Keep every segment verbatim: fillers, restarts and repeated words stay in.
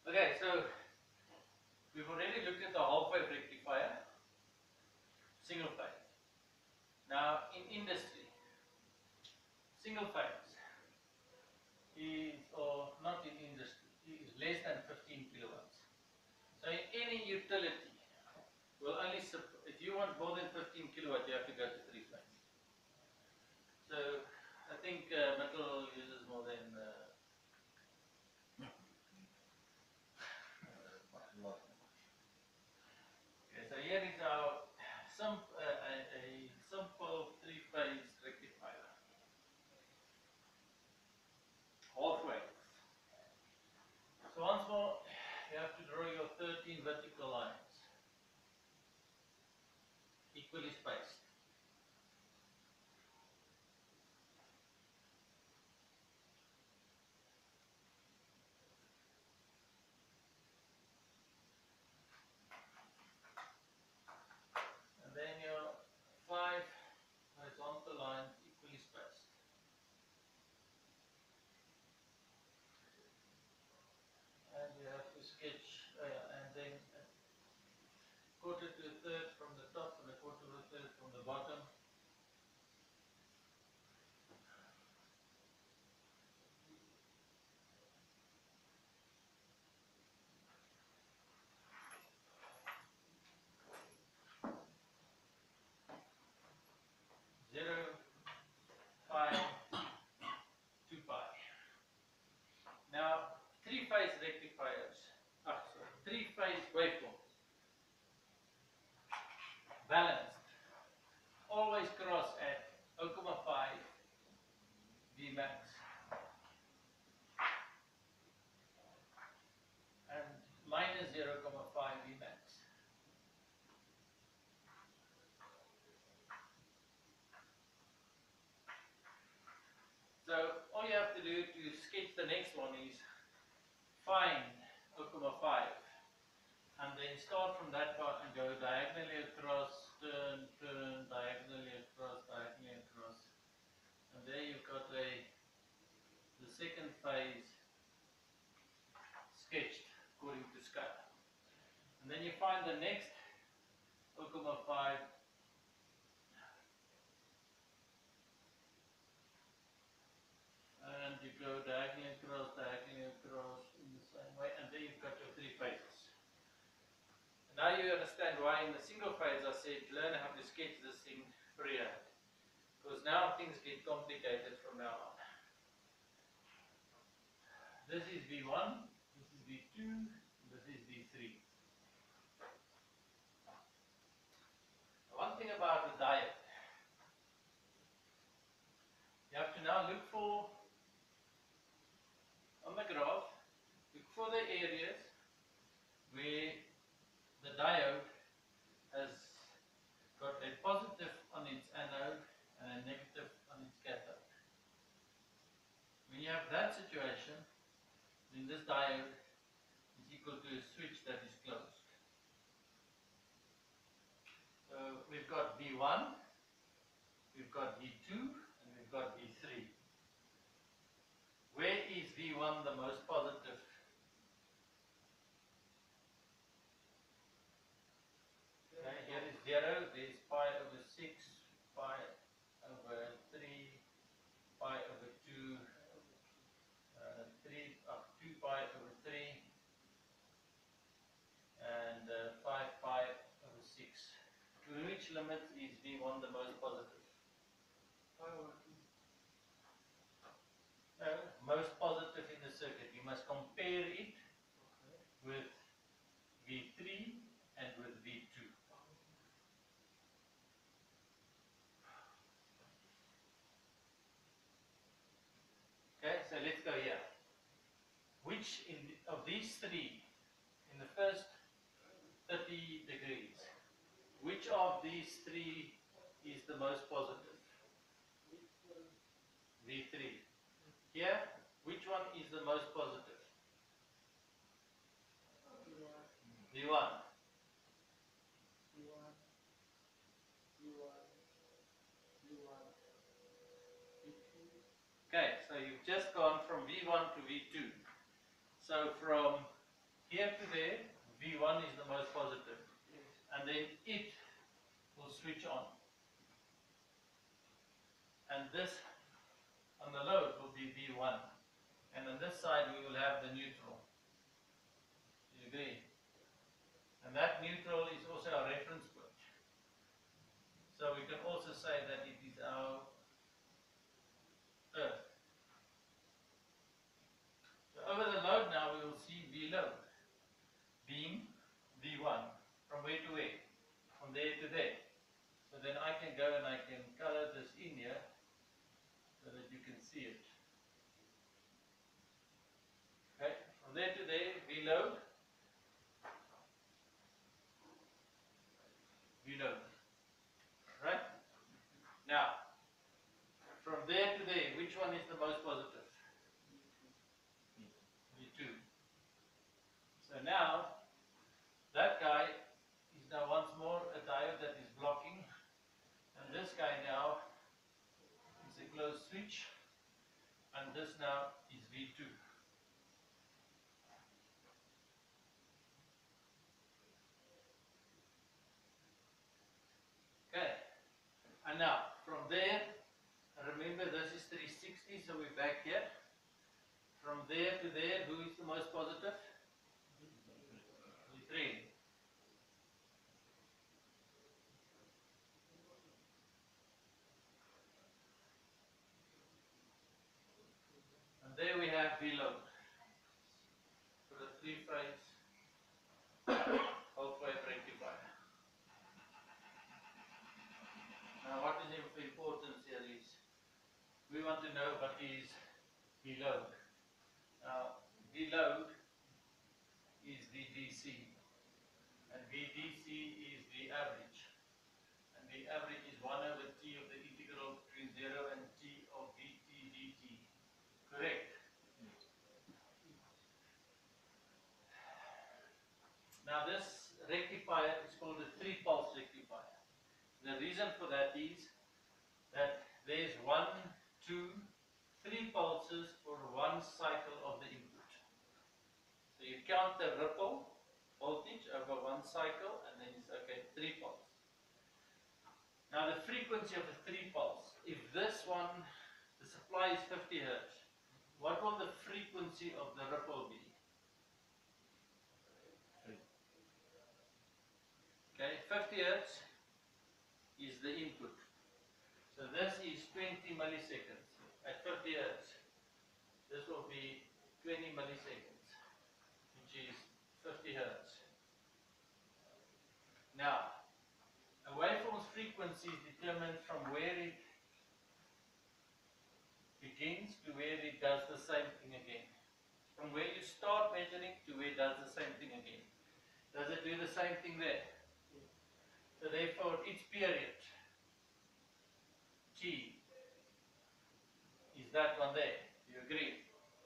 Okay, so we've already looked at the half wave rectifier, single phase. Now in industry, single phase is, or not in industry, is less than fifteen kilowatts. So in any utility, will only, if you want more than fifteen kilowatt, you have to go to three phase. So I think uh, metal uses more than uh, okay, so here is our some, uh, a, a simple three phase rectifier. Halfway. So once more, you have to draw your thirteen vertical lines, equally spaced. And then your five horizontal lines equally spaced. And you have to sketch, uh, and then a quarter to a third from the top and a quarter to a third from the bottom. Zero, pi, two pi. Now, three phase rectifiers, ah, sorry, three phase waveforms, balanced, always cross at zero point five V max and minus zero point five V max. So all you have to do to sketch the next one is find zero point five and then start from that part and go diagonally across, turn, turn, diagonally across, diagonally across. And there you've got a the second phase sketched according to scale. And then you find the next zero point five and you go diagonally across, diagonally across in the same way, and there you've got your three phases. Now you understand why in the single phase I said learn how to sketch this thing freehand, because now things get complicated from now on. This is V one, this is V two, this is V three. One thing about the diode, you have to now look for, on the graph, look for the areas where the diode has got a positive on its anode and a negative on its cathode. When you have that situation, then this diode is equal to a switch that is closed. So we've got V one, we've got V two, and we've got V three. Where is V one the most positive? Okay, here is zero, there is pi over six, pi over three, pi over two, uh, three, uh, two pi over three, and uh, five pi over six. To which limit is V one the most positive? No, most positive in the circuit. You must compare it with V three and with V two. Okay, so let's go here. Which in the, of these three, in the first thirty degrees, which of these three is the most positive? V three. Here, which one is the most positive? V one. Okay, so you've just gone from V one to V two. So from here to there, V one is the most positive, and then it will switch on. And this on the load will be V one, and on this side we will have the neutral. Do you agree? And that neutral is also our reference point. So we can also say that it is our earth. So over the load now we will see V load being V one. From where to where? From there to there. So then I can go and I can color this in here so that you can see it. Okay, from there to there, V load, V load. Right? Now, from there to there, which one is the most positive? V two. So now, that guy is now once more a diode that is blocking, and this guy now is a closed switch, and this now is V two. Okay, and now from there, remember this is three sixty, so we're back here. From there to there, who is the most positive? V three. And there we have V load for the three phase half wave rectifier. Now what is of importance here is we want to know what is V load. Now V load is the D C, and V D C is the average, and the average is one over T of the integral between zero and T of V T dt. Correct? Now this rectifier is called a three pulse rectifier. The reason for that is that there's one, two, three pulses for one cycle of the input. So you count the ripple voltage over one cycle, and then it's okay, three pulse. Now the frequency of a three pulse, if this one, the supply is fifty hertz, what will the frequency of the ripple be? Okay, fifty hertz is the input. So this is twenty milliseconds. At fifty hertz, this will be twenty milliseconds, which is fifty hertz. Now, a waveform's frequency is determined from where it begins to where it does the same thing again. From where you start measuring to where it does the same thing again. Does it do the same thing there? So therefore, its period, T, is that one there. Do you agree?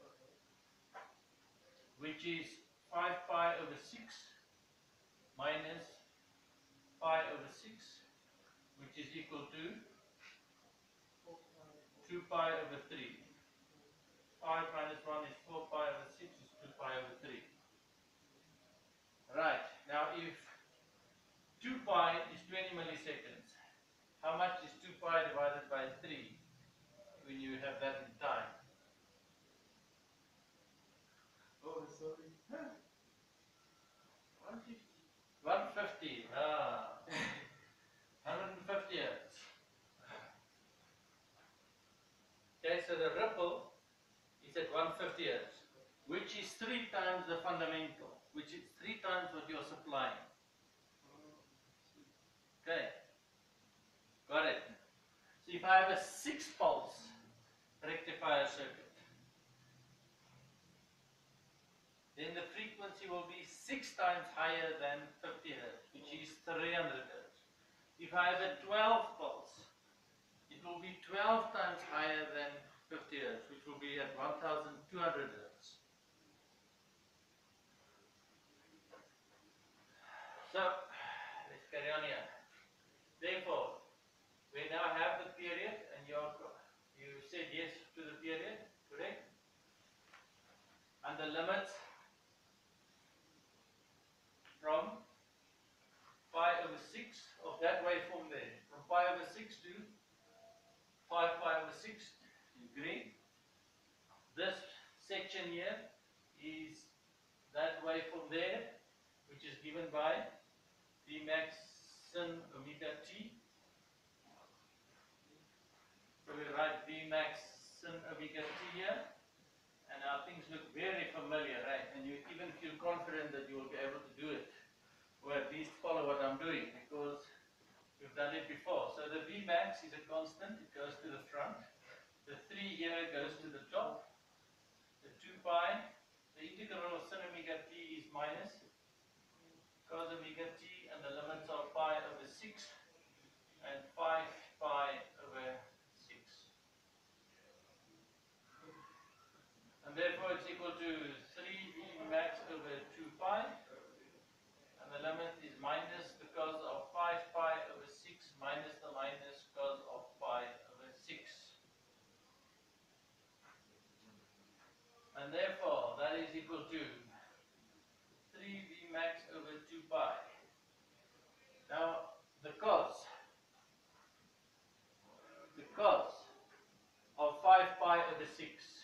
Which is five pi over six minus pi over six, which is equal to two pi over three. five minus one is four pi over six is two pi over three. Right, now if two pi is twenty milliseconds, how much is two pi divided by three when you have that in time? Oh, sorry. one fifty. one fifty. Ah. one hundred fifty hertz. Okay, so the ripple is at one hundred fifty hertz, which is three times the fundamental, which is three times what you're supplying. Okay, got it. So if I have a six pulse rectifier circuit, then the frequency will be six times higher than fifty hertz, which is three hundred hertz. If I have a twelve pulse, it will be twelve times higher than fifty hertz, which will be at one thousand two hundred hertz. So, let's carry on here. Therefore, we now have the period, and you're, you said yes to the period, correct? And the limits expression here is that waveform there, which is given by Vmax sin omega t. So we write Vmax sin omega t here, and now things look very familiar, right? And you even feel confident that you will be able to do it, or at least follow what I'm doing, because we've done it before. So the Vmax is a constant, it goes to the front. The three here goes to the top. The two pi, the integral of sin omega t is minus cos omega t, and the limits are pi over six and five pi over six. And therefore it's equal to three Vmax over two pi, and the limit is minus the cos of five pi over six minus the minus cos of pi over six. And therefore that is equal to three Vmax over two pi. Now the cos, the cos of five pi over six.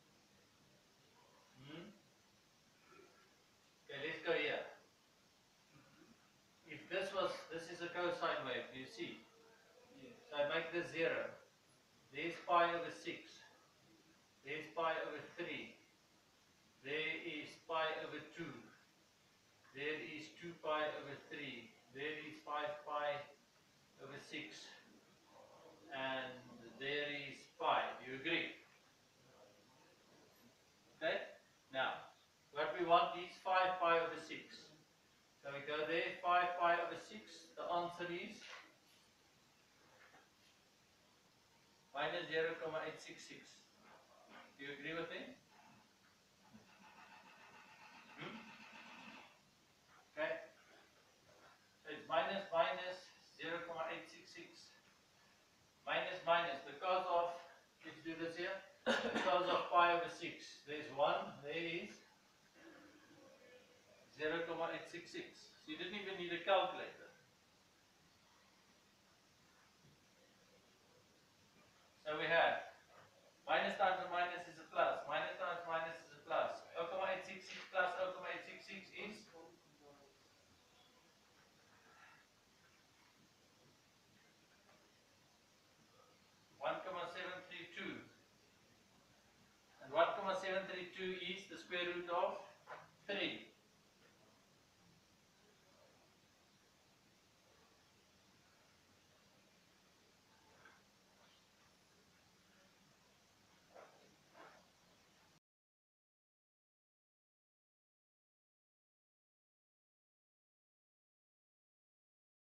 Hmm? Okay, let's go here. If this was, this is a cosine wave, do you see? Yes. So I make this zero. There's pi over six. There's pi over three. There is pi over two. There is two pi over three. There is five pi over six. And there is pi. Do you agree? Okay? Now, what we want is five pi over six. So we go there, five pi over six. The answer is minus zero point eight six six. Do you agree with me? Hmm? Okay. So it's minus minus zero point eight six six. Minus minus the cos of, let's do this here, the cos of pi over six. There's one, there is zero point eight six six. So you didn't even need a calculator. So we have minus times a minus is a plus, minus times minus is a plus. zero point eight six six plus zero point eight six six is one point seven three two. And one point seven three two is the square root of three.